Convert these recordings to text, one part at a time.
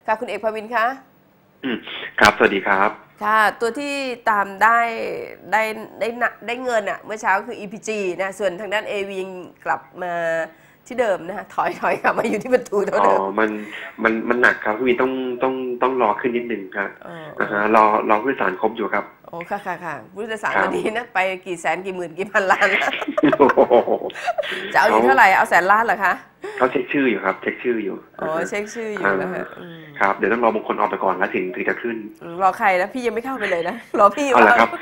ค่ะคุณเอกภวินคะครับสวัสดีครับค่ะตัวที่ตามได้เงินเมื่อเช้าคือ EPG นะส่วนทางด้าน AV ยังกลับมาที่เดิมนะฮะถอยกลับมาอยู่ที่ประตูเท่าเดิมมันหนักครับพี่ต้องรอขึ้นนิดนึงครับรอผู้โดยสารครบอยู่ครับโอ้ค่ะผู้โดยสารวันนี้นะไปกี่แสนกี่หมื่นกี่พันล้านแล้วจะเอาอยู่เท่าไหร่เอาแสนล้านเหรอคะเขาเช็คชื่ออยู่ครับเช็คชื่ออยู่อ๋อเช็คชื่ออยู่นะฮะครับเดี๋ยวต้องรอบางคนออกไปก่อนแล้วถึงจะขึ้นรอใครนะพี่ยังไม่เข้าไปเลยนะรอพี่เอาละครับ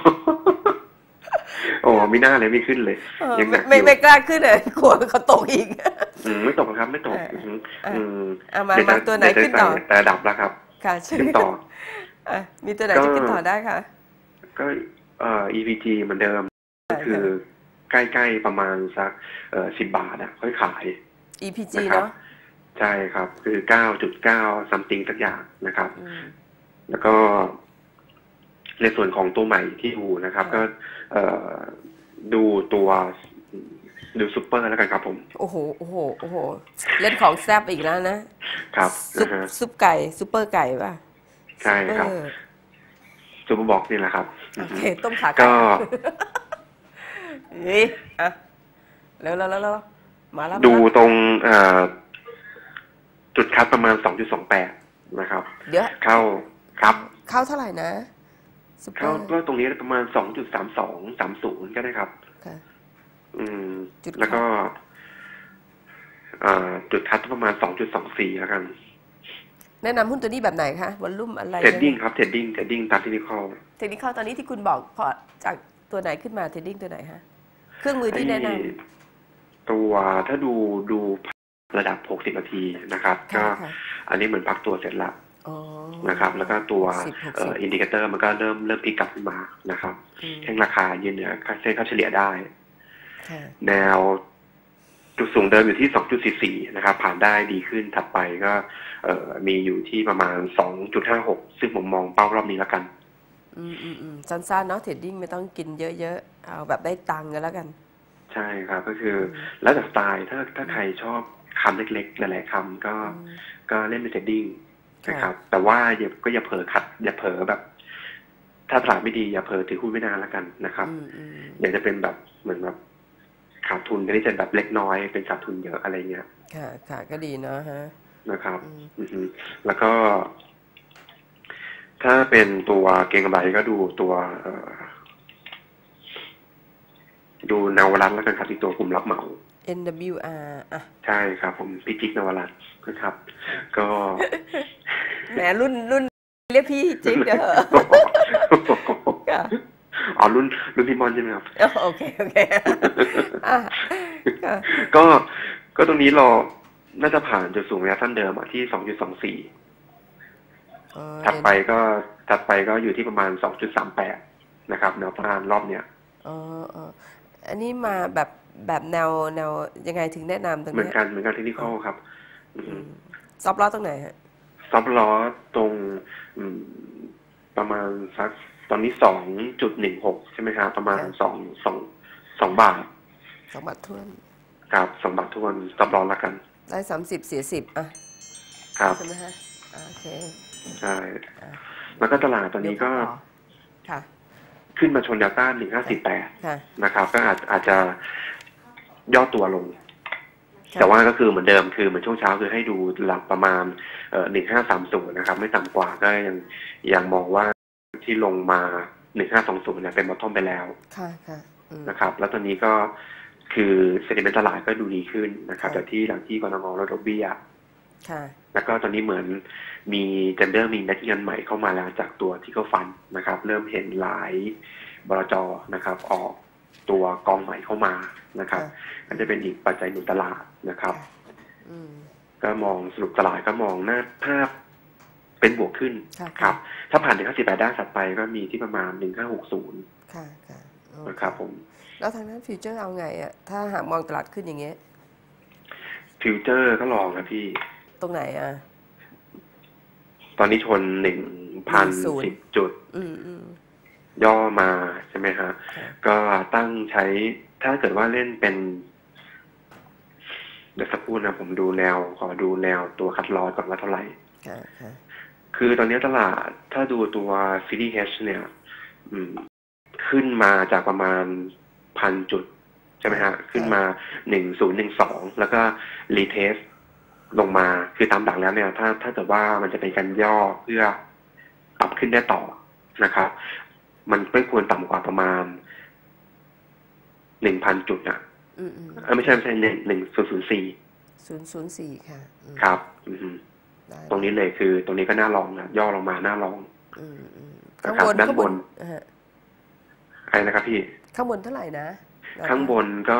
โอ้ไม่น่าเลยไม่ขึ้นเลยยังไม่กล้าขึ้นเลยกลัวเขาตกอีกไม่ตกครับไม่ตกมาตัวไหนขึ้นต่อแต่ดับแล้วครับค่ะขึ้นต่อมีตัวไหนที่ขึ้นต่อได้ค่ะก็EPG เหมือนเดิมคือใกล้ๆประมาณสัก10 บาทค่อยขาย EPG เนาะใช่ครับคือ 9.9 ซัมติงสักอย่างนะครับแล้วก็ในส่วนของตัวใหม่ที่ดูนะครับก็ดูตัวดูซุปเปอร์แล้วกันครับผมโอ้โหเล่นของแซ่บอีกแล้วนะครับซุปไก่ซุปเปอร์ไก่ป่ะใช่ครับซุปเปอร์บ็อกซ์นี่แหละครับโอเคต้มขาไก่ก็นี่อ่ะแล้วมาแล้วดูตรงจุดคัดประมาณ 2.28 นะครับเดี๋ยวเข้าครับเข้าเท่าไหร่นะเข้าก็ตรงนี้ประมาณ 2.32 30ก็ได้ครับแล้วก็จุดคัดประมาณ 2.24 แล้วกันแนะนำหุ้นตัวนี้แบบไหนคะวอลลุ่มอะไรเทรดดิ้งครับเทรดดิ้งตามเทคนิคอลตอนนี้ที่คุณบอกพอจากตัวไหนขึ้นมาเทรดดิ้งตัวไหนคะเครื่องมือที่แนะนำตัวถ้าดูระดับ60 นาทีนะครับก็อันนี้เหมือนพักตัวเสร็จละนะครับแล้วก็ตัวอินดิเคเตอร์มันก็เริ่มพลิกกลับขึ้นมานะครับแท่งราคายืนเหนือเส้นค่าเฉลี่ยได้แนวจุดสูงเดิมอยู่ที่ 2.44 นะครับผ่านได้ดีขึ้นถัดไปก็มีอยู่ที่ประมาณ 2.56 ซึ่งผมมองเป้ารอบนี้แล้วกันสั้นๆเนาะเทรดดิ้งไม่ต้องกินเยอะๆเอาแบบได้ตังค์กันแล้วกันใช่ครับก็คือแล้วแต่สไตล์ถ้าใครชอบคำเล็กๆหลายๆคำก็เล่นเป็นเทรดดิ้งนะครับแต่ว่าอย่าเผลออย่าเผลอแบบถ้าตลาดไม่ดีอย่าเผลอถือหุ้นไม่นานแล้วกันนะครับอยากจะเป็นแบบเหมือนแบบขาดทุนก็ได้จะแบบเล็กน้อยเป็นขาดทุนเยอะอะไรเงี้ยค่ะก็ดีเนาะฮะนะครับแล้วก็ถ้าเป็นตัวเก็งกำไรก็ดูตัวดูนวรัตน์แล้วกันครับที่ตัวกลุ่มรับเหมา NWR อ่ะใช่ครับผมพิจิกนวรัตน์นะครับก็แหมรุ่นเรียกพี่จิ๊กเด้ออ๋อรุ่นพี่มอนใช่ไหมครับโอเคก็ตรงนี้เราน่าจะผ่านจุดสูงระยะสั้นเดิมที่ 2.24 ถัดไปก็อยู่ที่ประมาณ 2.38 นะครับแนวต้านรอบเนี้ยอันนี้มาแบบแนวยังไงถึงแนะนำตรงนี้เหมือนกันเทคนิคอลครับซอฟต์ลอสตรงไหนฮะซอฟต์ลอสตรงประมาณสักตอนนี้ 2.16 ใช่ไหมครับประมาณ2 บาท 2 บาททวนครับ2 บาททวนซอฟต์ลอสละกันได้30เสีย10อ่ะครับใช่ไหมฮะโอเคใช่แล้วก็ตลาดตอนนี้ก็ขึ้นมาชนแนวต้าน 1.548 นะครับก็อาจจะย่อตัวลงแต่ว่าก็คือเหมือนเดิมคือเหมือนช่วงเช้าคือให้ดูหลักประมาณ1530นะครับไม่ต่ำกว่าก็ยังมองว่าที่ลงมา1520เนี่ยเป็นบอททอมไปแล้วนะครับแล้วตอนนี้ก็คือเซนิเมนต์ตลาดก็ดูดีขึ้นนะครับแต่ที่หลังที่กนง.ลดดอกเบี้ยแล้วก็ตอนนี้เหมือนมีเมีนักเงินใหม่เข้ามาแล้วจากตัวที่เขาฟันนะครับเริ่มเห็นหลายบลจ.นะครับออกตัวกองใหม่เข้ามานะครับก็จะเป็นอีกปัจจัยหนุนตลาดนะครับก็มองสรุปตลาดก็มองหน้าภาพเป็นบวกขึ้นครับถ้าผ่าน1.58ด้านถัดไปก็มีที่ประมาณ1.560นะครับผมแล้วทางนั้นฟิวเจอร์เอาไงอ่ะถ้าหากมองตลาดขึ้นอย่างเงี้ยฟิวเจอร์ก็ลองนะพี่ตรงไหนอ่ะตอนนี้ชน 1,010 จุดย่อมาใช่ไหมฮะก็ตั้งใช้ถ้าเกิดว่าเล่นเป็นเดี๋ยวสักครู่นะผมดูแนวขอดูแนวตัวคัดลอสก่อนว่าเท่าไหร่คือตอนนี้ตลาดถ้าดูตัว CDH เนี่ยขึ้นมาจากประมาณ1,000 จุดใช่ไหมฮะขึ้นมา1012แล้วก็รีเทสลงมาคือตามหลักแล้วเนี่ยถ้าเกิดว่ามันจะเป็นการย่อเพื่อปรับขึ้นได้ต่อนะครับมันไม่ควรต่ำกว่าประมาณ1,000 จุดอ่ะไม่ใช่1004 ค่ะครับตรงนี้เลยคือตรงนี้ก็น่าลองนะย่อลงมาน่าลองนะครับด้านบนอะไรนะครับพี่ข้างบนเท่าไหร่นะข้างบนก็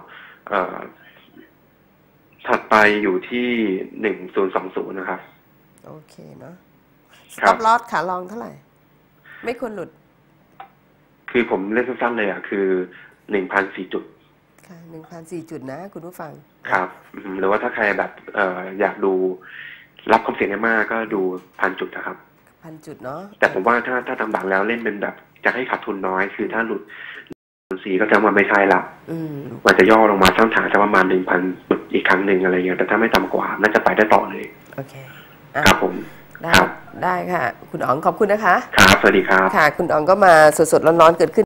ถัดไปอยู่ที่1020นะครับโอเคเนาะstop loss ขาลองเท่าไหร่ไม่ควรหลุดคือผมเล่นสั้นๆเลยอ่ะคือ1,004 จุดค่ะ1,004 จุดนะคุณผู้ฟังครับหรือว่าถ้าใครแบบอยากดูรับความเสี่ยงได้มากก็ดู1,000 จุดนะครับ 1,000 จุดเนาะแต่ผมว่าถ้าตามหลักแล้วเล่นเป็นแบบจะให้ขาดทุนน้อยคือถ้าหลุด4ก็จะมาไม่ใช่ละมันจะย่อลงมาช่องทางจะประมาณ 1,000 จุดอีกครั้งหนึ่งอะไรเงี้ยแต่ถ้าไม่ต่ำกว่าน่าจะไปได้ต่อเลยโอเคครับผมได้ค่ะคุณอ๋องขอบคุณนะคะครับสวัสดีครับค่ะคุณอ๋องก็มาสดๆร้อนๆเกิดขึ้น